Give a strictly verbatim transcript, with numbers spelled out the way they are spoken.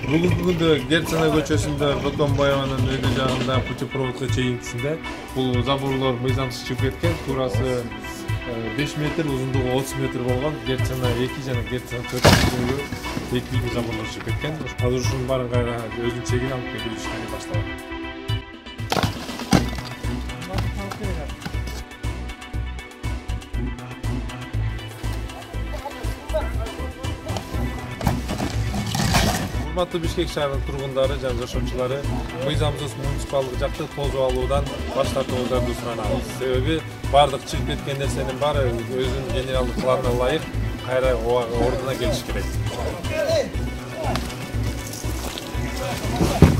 Бүгүнкү күндө Герцена көчөсүндө Бөкөнбаеванын өйдө жагында путепроводко чейинкисинде бул заборлор мыйзамсыз чыгып кеткен. Туурасы беш метр, узундугу отуз метр болгон Герцена эки жана Герцена төртүнчү эки үйдө заборлор чыгып кеткен. Азыр ушунун баарын кайра өзүнүн чегине алып келүү иштери башталган. Урматтуу Бишкек шаарынын тургундары жана жашоочулары, мыйзамсыз муниципалдык жакты тосуп алуудан баш тартууңуздарду суранабыз. Себеби бардык чыгып кеткен нерсенин баары өзүнүн генералдык планына ылайык кайра ордуна келиш керек.